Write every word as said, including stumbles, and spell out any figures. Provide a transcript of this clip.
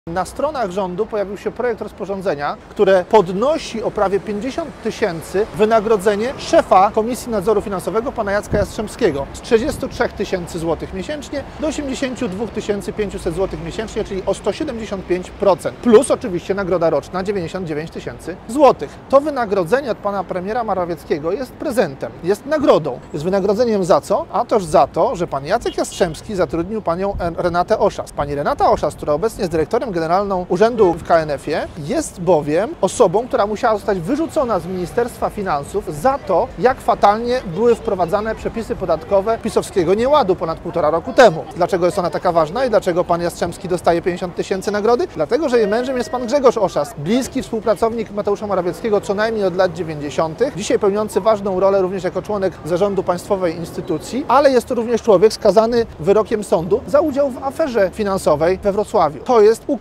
Na stronach rządu pojawił się projekt rozporządzenia, które podnosi o prawie pięćdziesiąt tysięcy wynagrodzenie szefa Komisji Nadzoru Finansowego, pana Jacka Jastrzębskiego, z trzydziestu trzech tysięcy złotych miesięcznie do osiemdziesięciu dwóch tysięcy pięciuset złotych miesięcznie, czyli o sto siedemdziesiąt pięć procent. Plus oczywiście nagroda roczna dziewięćdziesiąt dziewięć tysięcy złotych. To wynagrodzenie od pana premiera Morawieckiego jest prezentem, jest nagrodą. Jest wynagrodzeniem za co? A toż za to, że pan Jacek Jastrzębski zatrudnił panią Renatę Oszas. Pani Renata Oszas, która obecnie jest dyrektorem generalną urzędu w K N F-ie, jest bowiem osobą, która musiała zostać wyrzucona z Ministerstwa Finansów za to, jak fatalnie były wprowadzane przepisy podatkowe pisowskiego nieładu ponad półtora roku temu. Dlaczego jest ona taka ważna i dlaczego pan Jastrzębski dostaje pięćdziesiąt tysięcy nagrody? Dlatego, że jej mężem jest pan Grzegorz Oszas, bliski współpracownik Mateusza Morawieckiego co najmniej od lat dziewięćdziesiątych, dzisiaj pełniący ważną rolę również jako członek zarządu państwowej instytucji, ale jest to również człowiek skazany wyrokiem sądu za udział w aferze finansowej we Wrocławiu. To jest układ